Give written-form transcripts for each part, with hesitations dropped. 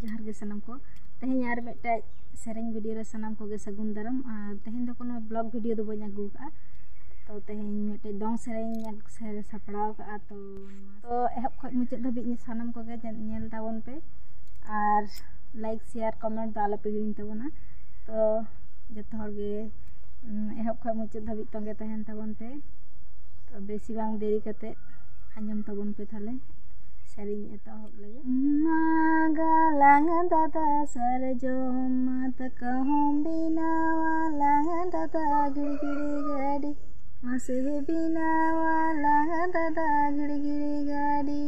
जोहार गे सनम को तेहें यार बेटा सेरेंग वीडियो रे सनम को गे सगुन दाराम तेहें दो कोनो ब्लॉग वीडियो दो बኝ अगू का तो तेहें मेटे दोंग सेरेंग सापड़ाव का तो एहब खoj मुचाद धाबी सनम को गे नेल ताबन पे और लाइक शेयर कमेंट दो आलो पे हिरिंग ताबना तो जतो हर गे एहब खoj मुचाद धाबी तंगे तहन ताबन पे तो बेसी बांग देरी कते आंजम ताबन पे थाले सेरिंग एतहब लगे मागालांग दादा सरजोम मत कहम बिनावालांग दादा गिड़गिड़ी गाड़ी मसे बिनावालांग दादा गिड़गिड़ी गाड़ी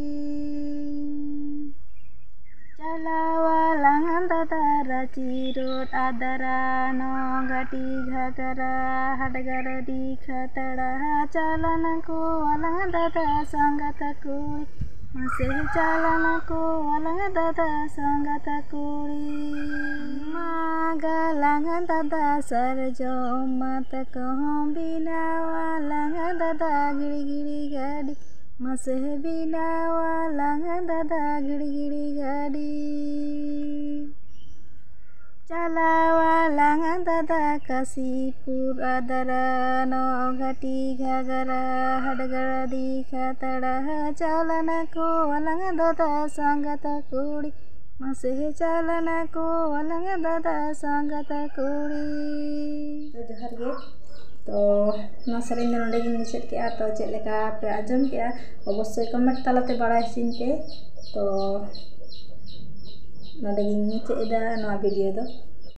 चलावालांग दादा रांची रोड आदरा नो घाटी घागरा हडगर दी खतड़ा चालाना को वालांग दादा संगत कुड़ी मसे चालाना को वालांग दादा संगत कुड़ी मागालांग दादा सरजोम मत कहम बिनावालांग दादा गिड़गिड़ी गाड़ी मसे बिनावालांग दादा गिड़गिड़ी गाड़ी चलावालांग दादा काशीपुर आदरा नो घाटी घागरा हडगर दी खतड़ा चालाना को वालांग दादा संगत कुड़ी मसे चालाना को वालांग दादा संगत कुड़ी तो जोहार गे तो ना सेरेंग दो नोडे गिन मुचाद के तो चेद लेका पे आंजम के अवश्य कमेंट तालाते बाड़ाय हसिन पे तो नोडे गिन मुचाद एदा नोआ वीडियो दो।